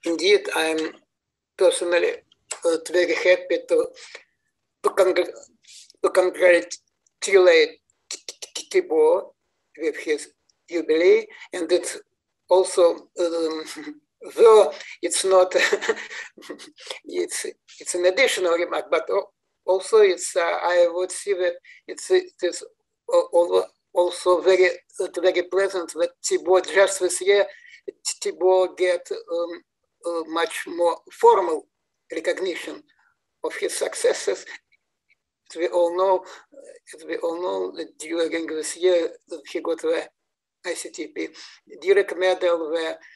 indeed, I'm personally very happy to congratulate Tibor with his jubilee, and it's also, though it's not, it's an additional remark, but also it's I would say that it is also very pleasant that Tibor just this year Tibor get much more formal recognition of his successes. As we all know, that during this year he got the ICTP Direct Medal,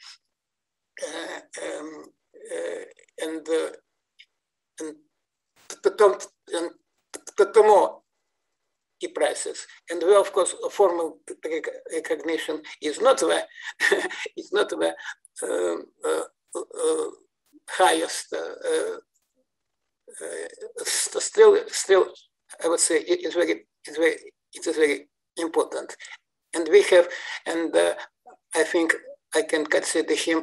and Tomo prizes, and where of course formal recognition is not the highest. Still, I would say it is very important, and we have, and I think I can consider him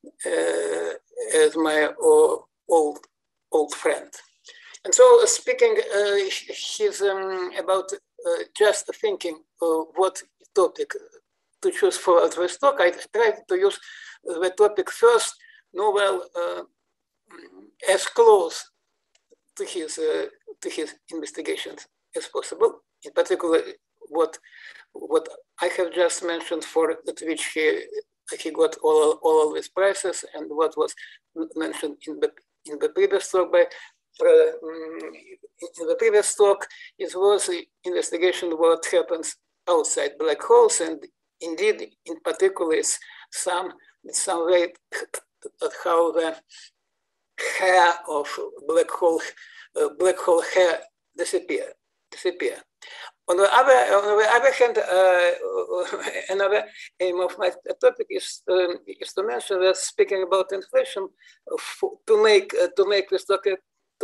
as my old friend. And so, speaking, he's about just thinking what topic to choose for this talk. I tried to use the topic first, as close to his investigations as possible. In particular, what I have just mentioned, for which he got all of these prizes, and what was mentioned in the previous talk by. In the previous talk, it was the investigation of what happens outside black holes, and indeed, in particular, it's some way how the hair of black hole hair disappear. On the other hand, another aim of my topic is to mention that, speaking about inflation, to make this topic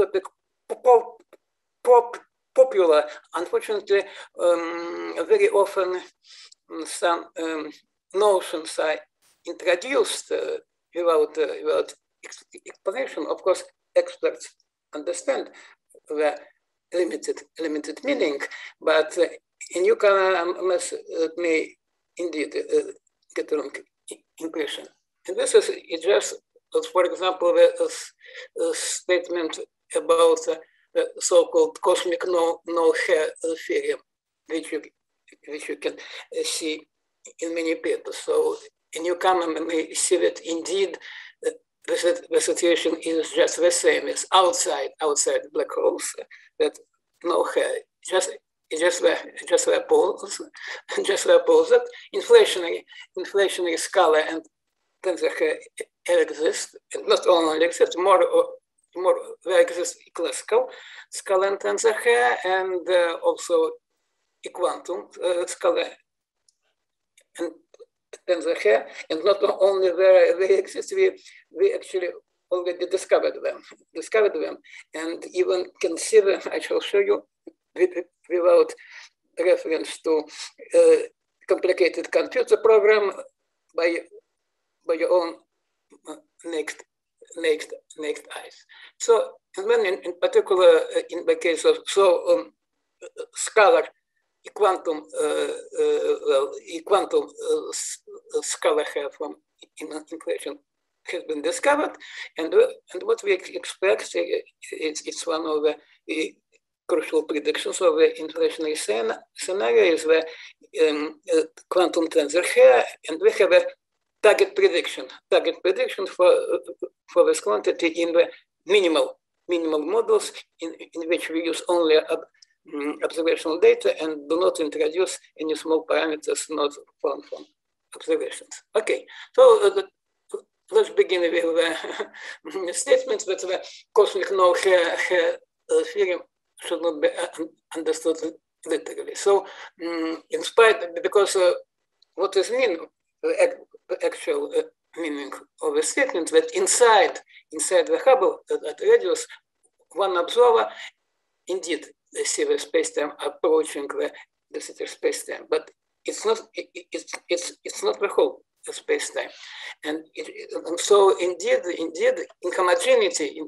popular. Unfortunately, very often some notions are introduced without explanation. Of course, experts understand the limited meaning, but a newcomer may indeed get the wrong impression. And this is just, for example, a statement about the so-called cosmic no-hair theorem, which you can see in many papers. So a newcomer may see that indeed the situation is just the same as outside black holes, that no hair, just the opposite. Inflationary Scalar and Tensor exist, and not only exist, more there exists classical Scalar and Tensor and also a quantum Scalar and Tensor, and not only they exist, we actually already discovered them, and even can see them. I shall show you without reference to complicated computer program by your own naked eyes. So, and then in particular, in the case of scalar, quantum scalar hair from inflation has been discovered, and what we expect it's one of the crucial predictions of the inflationary scenario is the quantum tensor hair, and we have a target prediction for this quantity in the minimal models in which we use only observational data and do not introduce any small parameters not found from observations. Okay, so let's begin with the statement that the cosmic no-hair theorem should not be understood literally. So, in spite, because what is mean, the actual meaning of the statement, that inside the Hubble at radius, one observer indeed see the spacetime approaching the de Sitter spacetime, but it's not the whole space-time. And so indeed, inhomogeneity,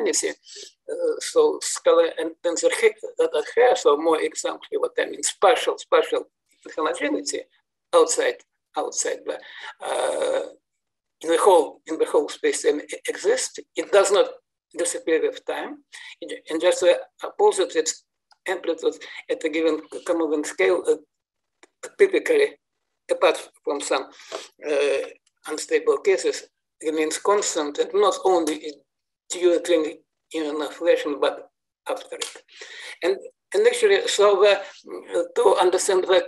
so Scalar and Tensor here, so more exactly what I mean, spatial inhomogeneity outside the in the whole space-time exists. It does not disappear with time. And just the opposite, its amplitude at a given comoving scale, typically, apart from some unstable cases, remains constant, and not only during inflation, but after it. And actually, so to understand the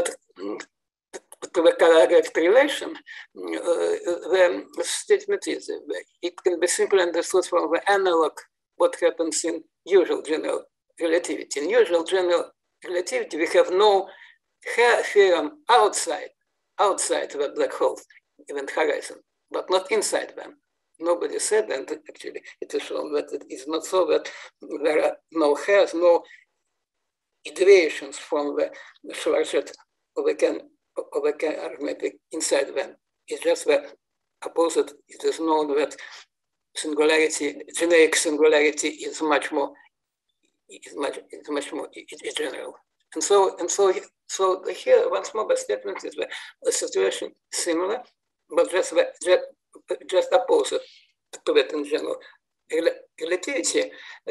correct relation, the statement is, it can be simply understood from the analog what happens in usual general relativity. In usual general relativity, we have no theorem outside the black hole event horizon, but not inside them. Nobody said, and actually it is shown that it is not so, that there are no deviations from the Schwarzschild of the arithmetic inside them. It's just the opposite. It is known that generic singularity is much more general. And so here once more the statement is the situation similar, but just opposite to that in general relativity.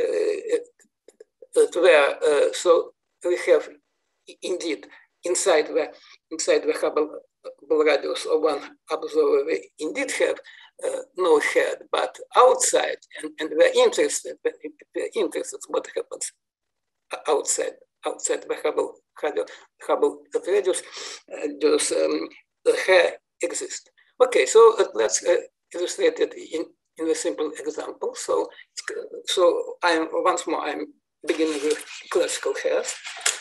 So we have indeed inside the Hubble radius of one observer, we indeed have no head, but outside, and we're interested what happens outside the Hubble radius. Does the hair exist? Okay, so let's illustrate it in a simple example. So I'm beginning with classical hairs.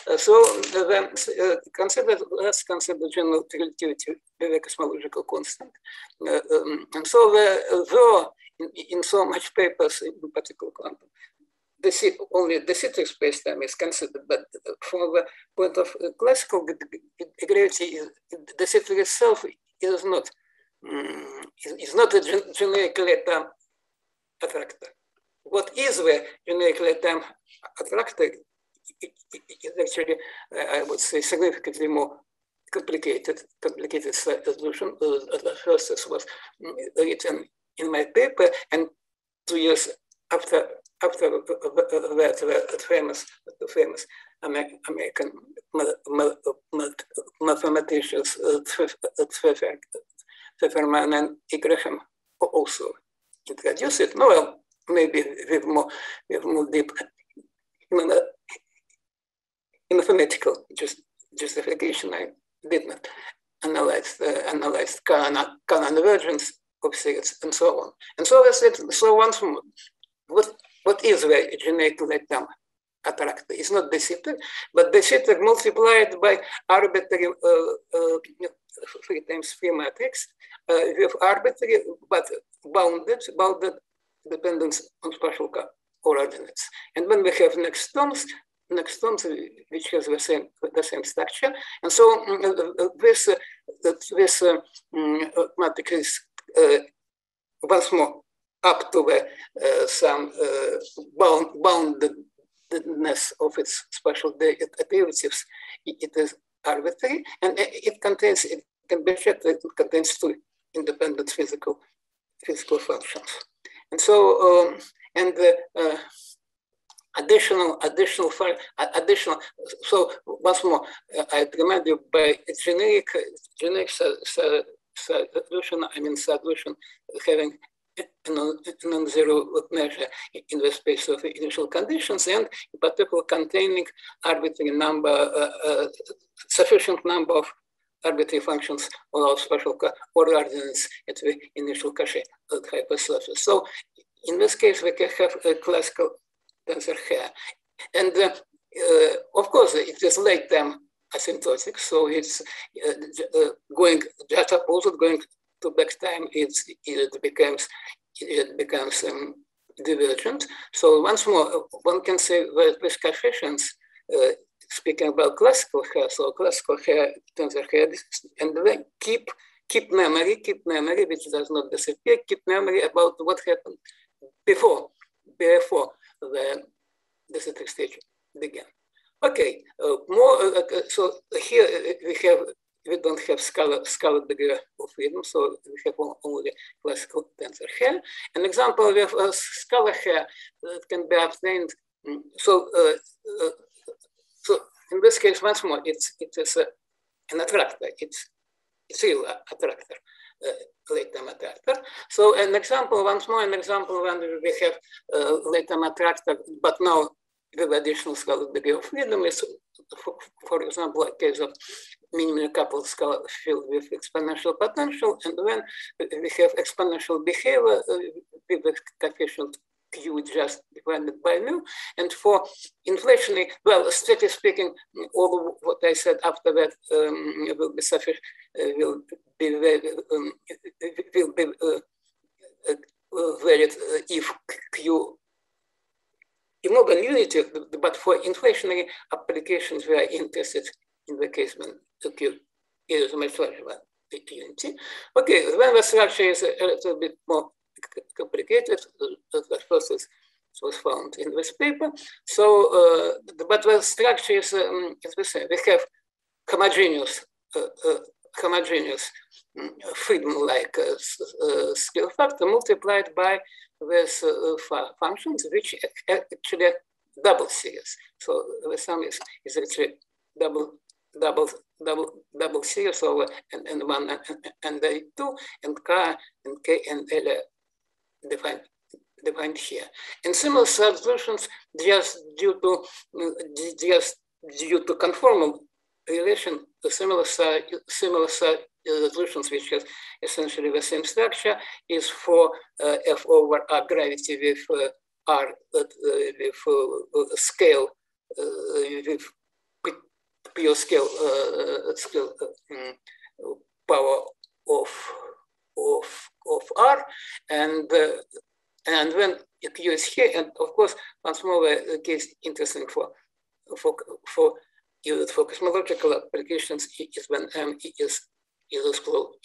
Let's consider general relativity with a cosmological constant. And so though in so much papers, in particular quantum, only the citric spacetime is considered, but from the point of classical gravity, the citric itself is not a generically term attractor. What is the generically term attractor is actually, I would say, significantly more complicated solution. The first was written in my paper, and 2 years after that, the famous American mathematicians Pfefferman and Graham also introduced it. No, well, maybe with more deep mathematical justification. I did not analyze Kahn convergence of series and so on. And so I said, so once more, what is the generically term attractor? It's not de Sitter, but de Sitter multiplied by arbitrary 3 times 3 matrix with arbitrary but bounded dependence on spatial coordinates. And when we have next terms which has the same structure, and so this matrix is once more up to the some boundedness of its spatial derivatives. It is arbitrary, and it can be checked that it contains 2 independent physical functions. And so additional. So once more, I remind you, by generic solution, I mean solution having a non-zero measure in the space of initial conditions, and in particular containing arbitrary sufficient number of arbitrary functions of spatial coordinates at the initial cache hypersurface. So in this case, we can have a classical tensor here. And of course, it is late time asymptotic, so it's going just opposite, going to back time, it becomes divergent. So once more, one can say that these coefficients, speaking about classical hair, so classical hair, tensor hair, and they keep keep memory, which does not disappear, keep memory about what happened before the citric stage began. Okay, so here we don't have scalar degree of freedom, so we have only classical tensor hair. An example of a scalar hair that can be obtained. So in this case, once more, it is an attractor. It's real attractor, late time attractor. So an example, once more, an example when we have late time attractor, but now with additional scalar degree of freedom is, for example, a case of minimally coupled scalar field with exponential potential, and when we have exponential behavior with the coefficient Q just divided by mu, and for inflationary, well, strictly speaking, all of what I said after that will be sufficient, will be varied if Q immobile unity, but for inflationary applications, we are interested in the case when Q is much larger than unity. Okay, when the structure is a little bit more complicated, that process was found in this paper. So, but the structure is the same. We have homogeneous freedom like scale factor multiplied by this functions, which actually double series. So the sum is actually double series over n1 and n2 and k and k and l defined here. And similar solutions just due to conformal relation, the similar solutions which has essentially the same structure is for F over R gravity with R with scale with pure scale power of R, and when Q is here, and of course once more the case interesting for cosmological applications is when M is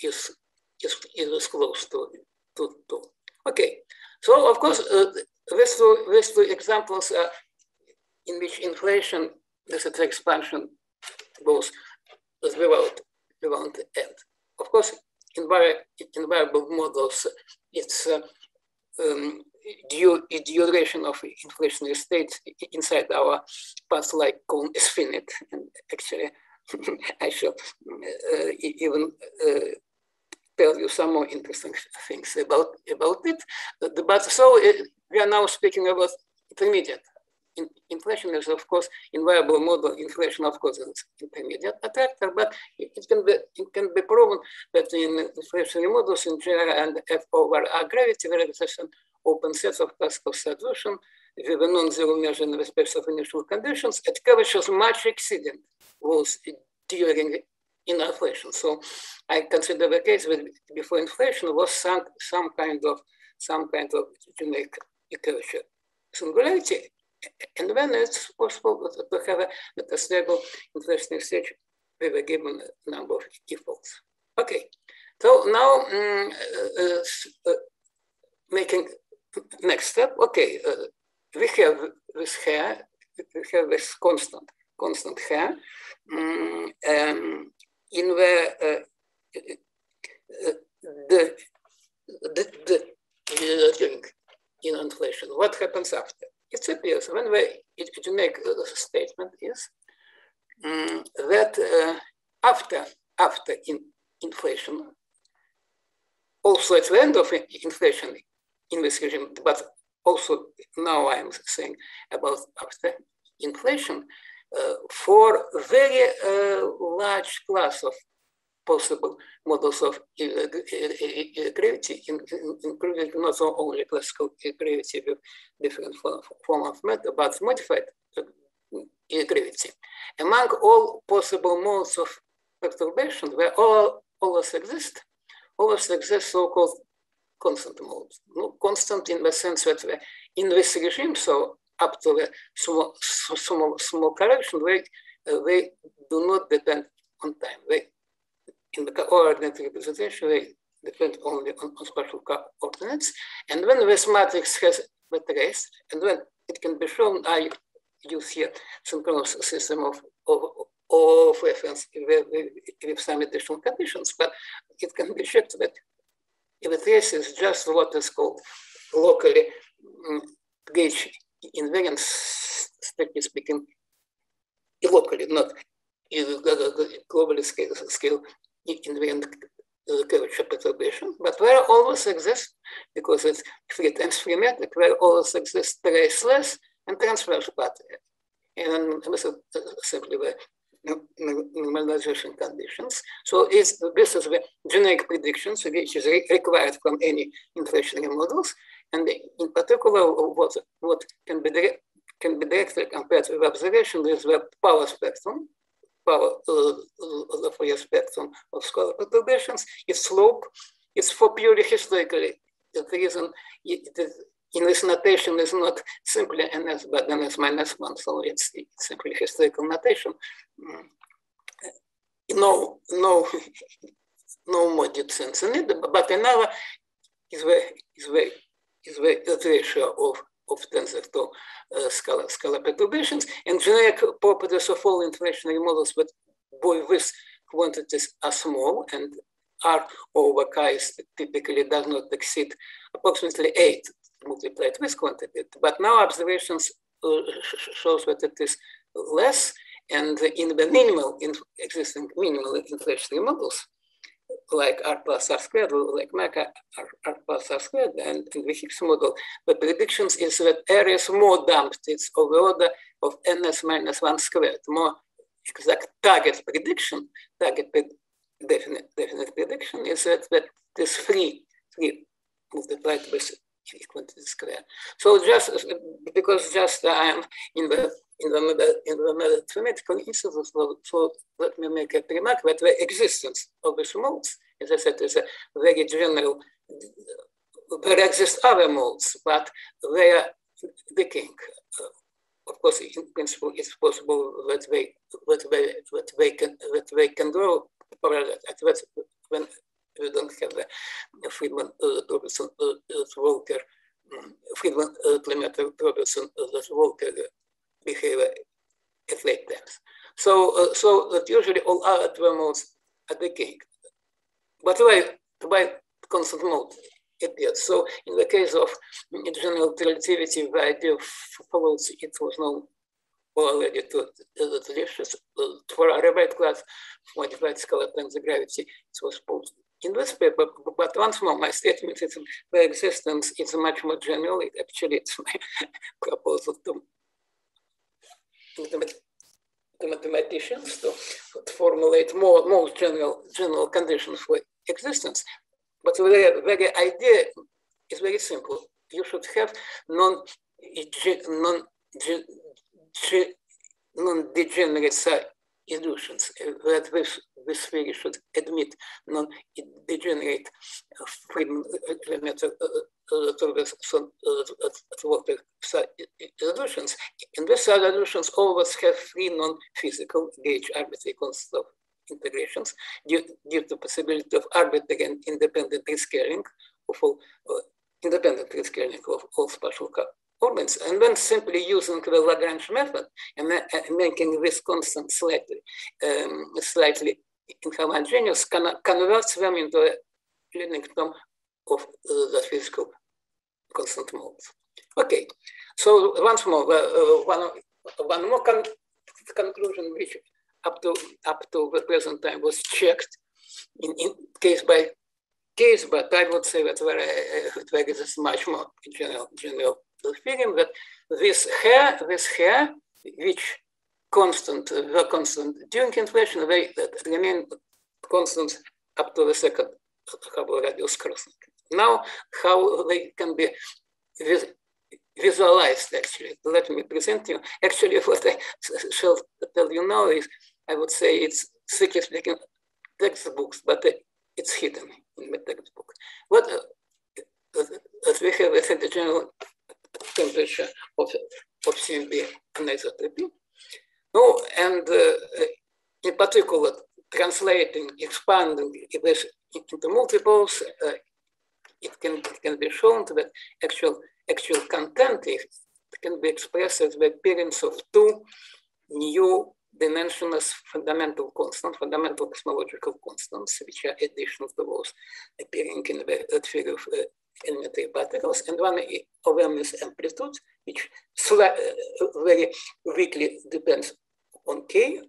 close to 2. Okay, so of course these two examples in which inflation, this expansion goes without end. Of course, in variable models, it's duration of inflationary states inside our path-like cone is finite, and actually I shall even tell you some more interesting things about it. But so we are now speaking about intermediate. Inflation is, of course, in variable model. Inflation, of course, is intermediate attractor, but it can be proven that in inflationary models in general and F over R gravity, there exists an open set of classical solution with a non-zero measure in respect of initial conditions at curvatures much exceeding those during inflation. So I consider the case that before inflation was some kind of generic curvature singularity. And when it's possible to have a stable inflationary stage with a given number of defaults. Okay, so now making next step. Okay, we have this hair, we have this constant hair. In in inflation, what happens after? It appears when we make a statement is that after inflation, also at the end of inflation in this regime, but also now I'm saying about after inflation, for very large class of possible models of gravity, including not only classical gravity with different form of matter, but modified gravity. Among all possible modes of perturbation, where always exist so-called constant modes. Constant in the sense that in this regime, so up to the small correction, they do not depend on time. in the coordinate representation, they depend only on spatial coordinates. And when this matrix has the trace, and when it can be shown, I use here synchronous system of reference with some additional conditions, but it can be checked that if the trace is just what is called locally gauge invariance, strictly speaking, locally, not globally scale invariant curvature perturbation, but where always exists, because it's 3 times 3 metric, where always exists traceless and transverse path. And this is simply the normalization conditions. So this is the generic predictions which is required from any inflationary models. And in particular, what can be directly compared with observation is the power spectrum, the Fourier spectrum of scalar perturbations. Its slope is for purely historically. The reason in this notation is not simply ns but ns minus 1, so it's simply historical notation. No more deep sense in it, but another is the ratio of tensor to scalar perturbations, and generic properties of all inflationary models with quantities are small, and R over chi typically does not exceed approximately 8 multiplied with quantity. But now observations shows that it is less, and in the existing minimal inflationary models, like R plus R squared, like Mach R plus R squared, and in the Higgs model, the predictions is that area is more damped. It's of the order of ns minus 1 squared. More exact target prediction, definite prediction is that this 3 multiplied with quantity square. So just because I am in the mathematical institute, so let me make a remark that the existence of these modes, as I said, is a very general. There exist other modes, but they are decaying. Of course, in principle, it's possible that they can grow parallel. When we don't have the Friedman-Robertson-Walker, Friedman-Lemaitre-Robertson-Walker behavior at late times. So that usually all other modes are decaying. But why constant mode appears? So in the case of general relativity, the idea follows, it was known already to the delicious for a Rebate class modified scalar times the gravity. It was posed in this paper, but once more, my statement is the existence is much more general. It's my proposal to the mathematicians to formulate more general conditions for existence. But the very idea is very simple. You should have non-degenerate illusions that this theory should admit non-degenerate illusions. And these illusions always have 3 non-physical gauge arbitrary constants of integrations due to possibility of arbitrary and independent rescaling of all spatial coordinates, and then simply using the Lagrange method and making this constant slightly inhomogeneous converts them into a leading term of the physical constant modes. Okay, so once more, one more conclusion which up to the present time was checked in case by case, but I would say that there is much more general theorem that this hair, which the constant during inflation, they remain constant up to the second Hubble radius crossing. Now, how they can be visualized, actually, let me present you. Actually, what I shall tell you now is, I would say it's strictly speaking textbooks, but it's hidden in the textbook. What we have is the general temperature of CMB anisotropy. No, and in particular, translating, expanding this into multiples, it can be shown that actual content can be expressed as the appearance of two new dimensionless fundamental constants, fundamental cosmological constants, which are additional to those appearing in the theory of elementary particles. And one of them is amplitude, which very weakly depends on K,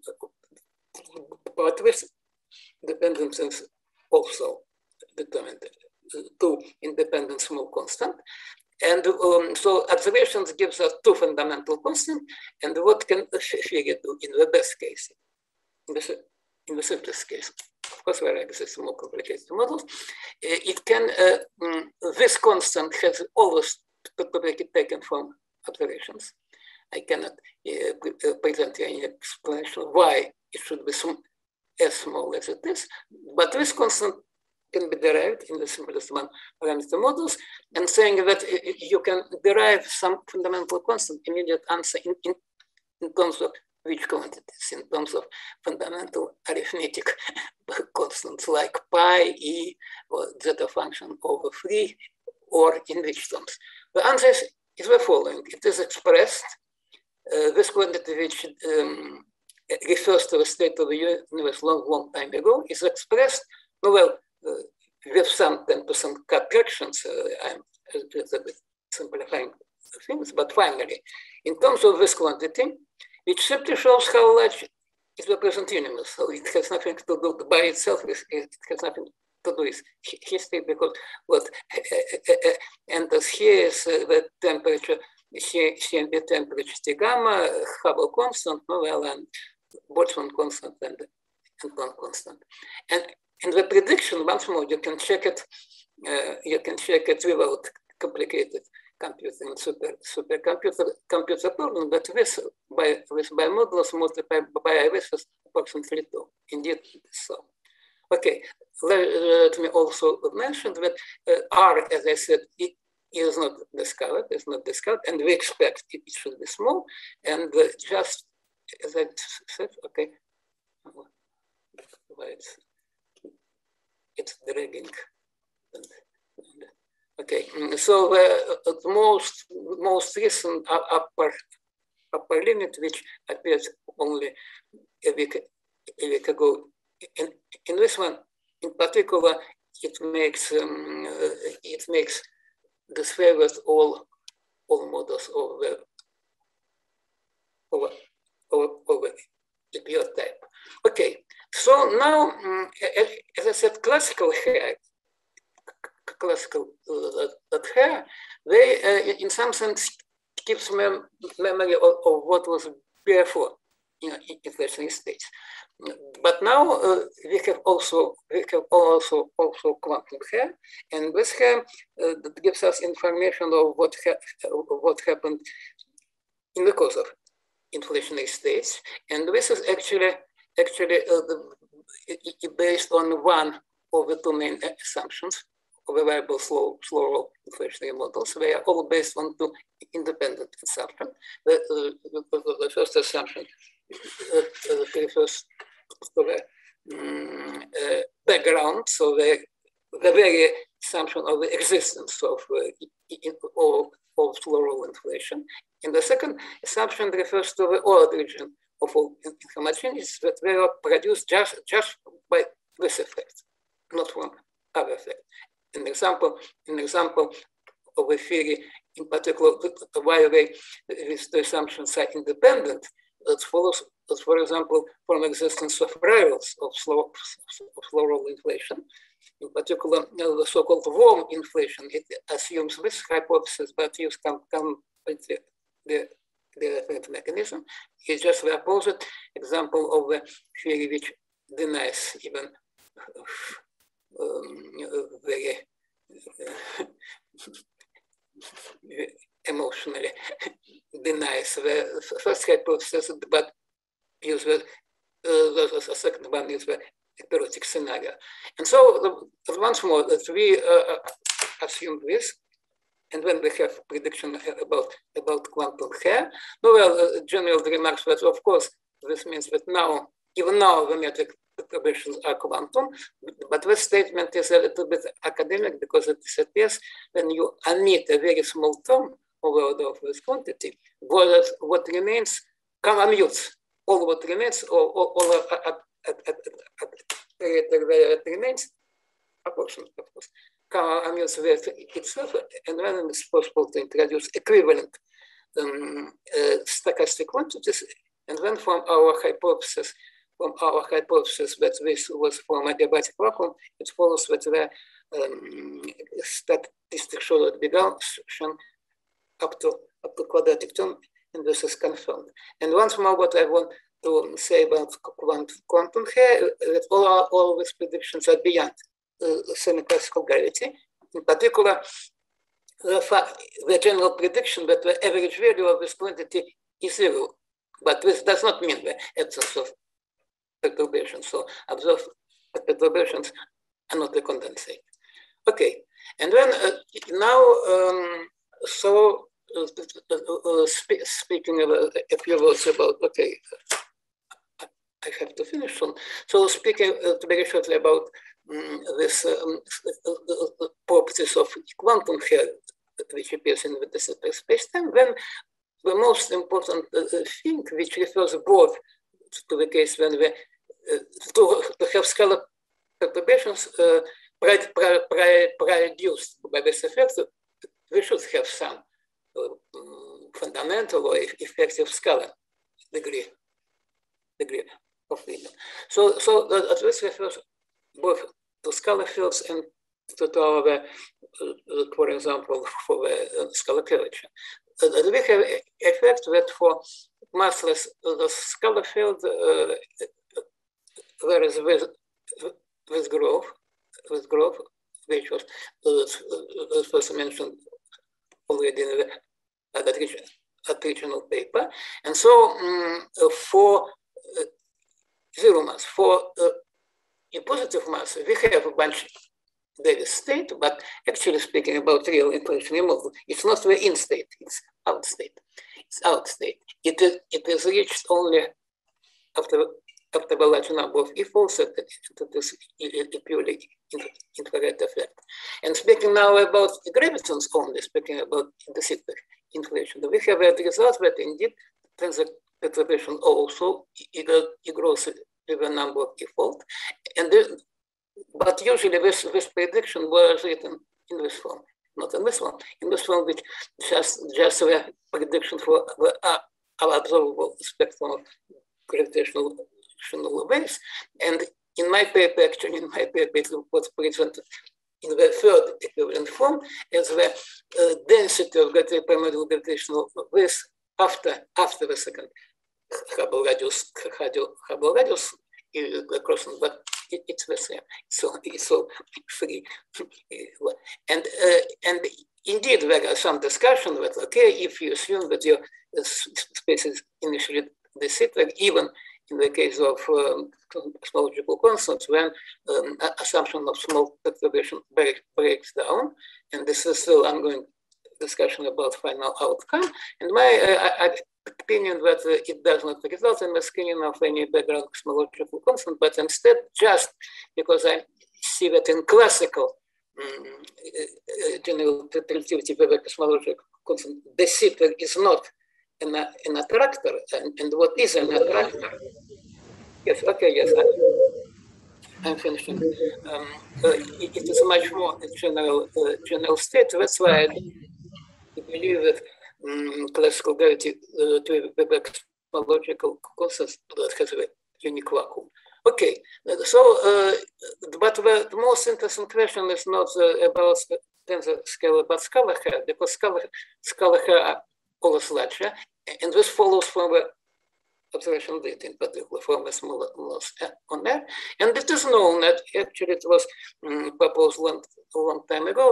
but with dependencies also determined two independent small constant. And so observations gives us two fundamental constants. And what can theory do in the best case, in the simplest case? Of course, where exists more complicated models, it can, this constant has always to be taken from observations. I cannot present any explanation why it should be as small as it is, but this constant can be derived in the simplest one parameter models, and saying that you can derive some fundamental constant, immediate answer in terms of which quantities, in terms of fundamental arithmetic constants like pi, e, or zeta function over 3, or in which terms. The answer is the following. It is expressed, this quantity which refers to the state of the universe long time ago, is expressed, well, with some 10% corrections. I'm a bit simplifying things, but finally, in terms of this quantity, it simply shows how large is the present universe. So it has nothing to do by itself, it has nothing to do with history, because what enters here is the temperature, CMB temperature T gamma, Hubble constant, well, and Boltzmann constant, and Planck constant. And the prediction, once more, you can check it without complicated computing, supercomputer problem, but this by modulus multiplied by this is approximately 2. Indeed, so. Okay, let me also mention that R, as I said, it is not discovered, and we expect it should be small, and just as I said, okay, it's dragging. Okay, so the most recent upper limit, which appeared only a week ago, in this one in particular, it makes this favors all models of the pure type. Okay, so now, as I said, classical hair, they in some sense keeps memory of what was before, inflationary states. But now we have also quantum hair, and this hair that gives us information of what happened in the course of inflationary states, and this is actually based on one of the two main assumptions of the variable slow roll inflationary models. They are all based on two independent assumptions. The first assumption refers to the background, so the very assumption of the existence of slow roll inflation. And the second assumption refers to the origin of all inhomogeneities that they are produced just by this effect, not from other effect. An example of a theory, in particular, why these two assumptions are independent, that follows, for example, from existence of rivals of slow roll inflation. In particular, the so-called warm inflation, it assumes this hypothesis, but use completely the different mechanism. It's just the opposite example of the theory which denies even very emotionally denies the first hypothesis, but use the second one is the epirotic scenario. And so once more, that we assume this, and when we have prediction about quantum hair, well, general remarks that of course this means that now, even now, the metric perturbations are quantum, but this statement is a little bit academic because it disappears when you omit a very small term over of this quantity. Whereas what remains commutes. All what remains, all it remains, proportion, of course, commutes with itself, and then it's possible to introduce equivalent stochastic quantities, and then from our hypothesis that this was from adiabatic vacuum, it follows that the statistics show that Bigaussian up to quadratic term, and this is confirmed. And once more, what I want to say about quantum here, that all these predictions are beyond semi-classical gravity. In particular, the general prediction that the average value of this quantity is zero. But this does not mean the absence of perturbations. So observed perturbations are not a condensate. Okay, and then now, speaking of a few words about, okay, I have to finish soon. So speaking very shortly about this properties of quantum here, which appears in the space-time, then the most important thing, which refers both to the case when we to have scalar perturbations produced by this effect, we should have some fundamental or effective scalar degree of freedom. So this refers both to scalar fields and to our, for example, for the scalar curvature. We have effect that for massless scalar field, there is this growth, which was first mentioned already in the original paper. And so for zero mass, for in positive mass, we have a bunch Davis state, but actually speaking about real inflationary model, it's not the in state, it's out state. It's out state. It is reached only after a large number of e-folds that it is a purely infrared effect. And speaking now about gravitons only, speaking about the sector inflation, we have a result that indeed tensor perturbation also it grows with a number of e-fold. And but usually this prediction was written in this form, not in this one. In this one, which just a prediction for our observable spectrum of gravitational waves. And in my paper, actually, it was presented in the third equivalent form as the density of primordial gravitational waves after the second Hubble radius crossing, but it's the same. So it's all free. And indeed, there are some discussion that, okay, if you assume that your space is initially de Sitter, even in the case of cosmological constants, when assumption of small perturbation breaks down, and this is still ongoing discussion about final outcome. And my opinion that it does not result in the scanning of any background cosmological constant, but instead, just because I see that in classical general relativity, the cosmological constant, de Sitter is not an attractor, and what is an attractor? Yes, okay, yes, I'm finishing. It is much more general state. That's why I believe that classical gravity to the cosmological constants that has a unique vacuum. Okay, so but the most interesting question is not about tensor scalar, but scalar hair, because scalar hair are always larger, and this follows from the observational data, in particular from the small loss on there. And it is known that actually it was proposed a long time ago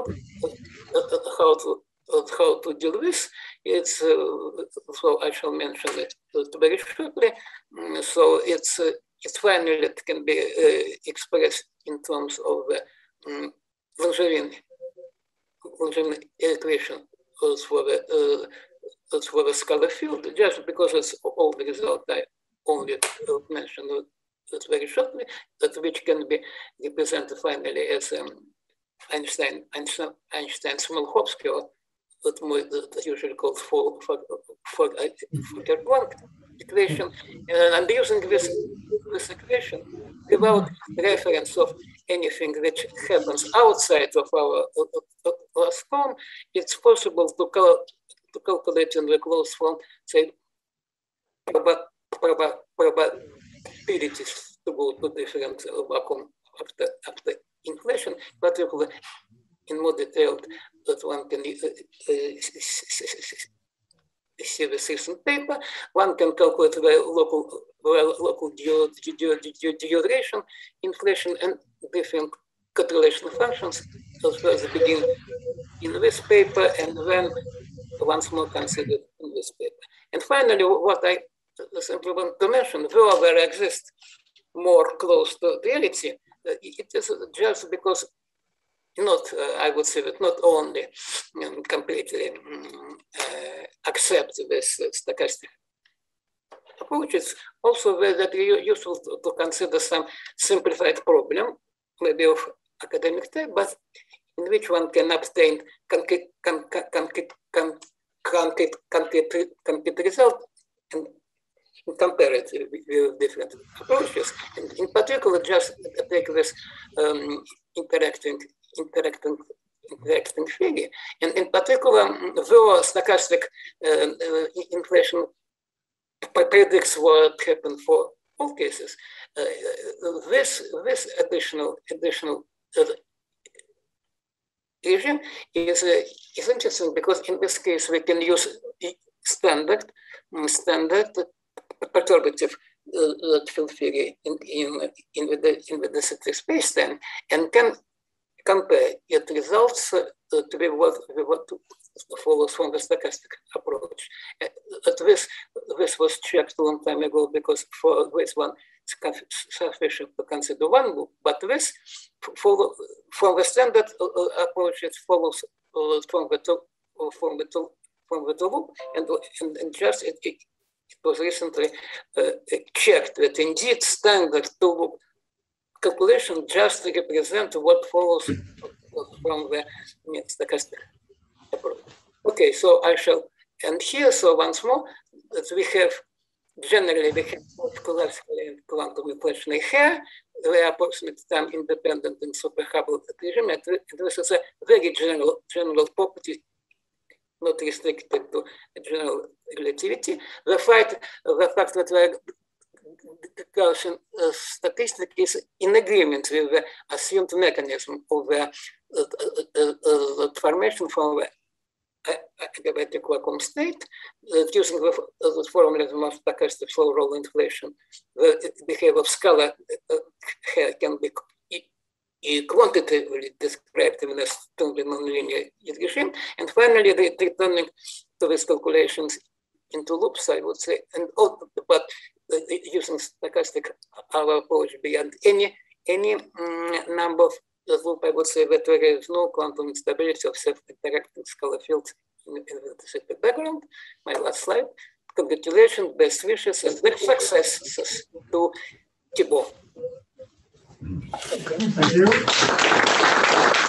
how to deal with. It's so I shall mention it very shortly. So it's finally it can be expressed in terms of the Langevin equation for the scalar field, just because it's all the result I only mentioned very shortly, which can be represented finally as Einstein Small-Hopsky, or that usually called Fokker-Planck equation. And using this equation, without reference of anything which happens outside of our form, it's possible to calculate in the closed form, say, probabilities to go to different vacuum after inflation, particularly in more detailed that one can see the recent paper. One can calculate the local duration, inflation, and different correlation functions. Those first begin in this paper, and then once more considered in this paper. And finally, what I simply want to mention, though there exists more close to reality, it is just because I would say that not only completely accept this stochastic approach, it's also very useful to consider some simplified problem, maybe of academic type, but in which one can obtain concrete result and compare it with different approaches. And in particular, just take this interacting theory. And in particular, though stochastic inflation predicts what happened for all cases, this additional regime is interesting because in this case we can use standard perturbative field theory in the density space-time, and can compare its results to be what follows from the stochastic approach. This was checked a long time ago because for this one it's sufficient to consider one loop, but this from the standard approach it follows from the loop, and just it was recently checked that indeed standard two-loop calculation just represent what follows from the stochastic approach. Okay, so I shall end here. So once more, that we have generally classical and quantum inflationary here. They are approximate time independent in super Hubble regime. And this is a very general property, not restricted to general relativity. The fact that the Gaussian statistic is in agreement with the assumed mechanism of the formation from the adiabatic vacuum state, using the formalism of stochastic slow roll inflation. The behavior of scalar can be quantitatively described in a strongly nonlinear regime. And finally, returning to these calculations into loops, I would say, but using stochastic our approach beyond any number of loop, I would say that there is no quantum instability of self-interacting scalar fields in the background. My last slide. Congratulations, best wishes, and great successes to Thibault. Thank you.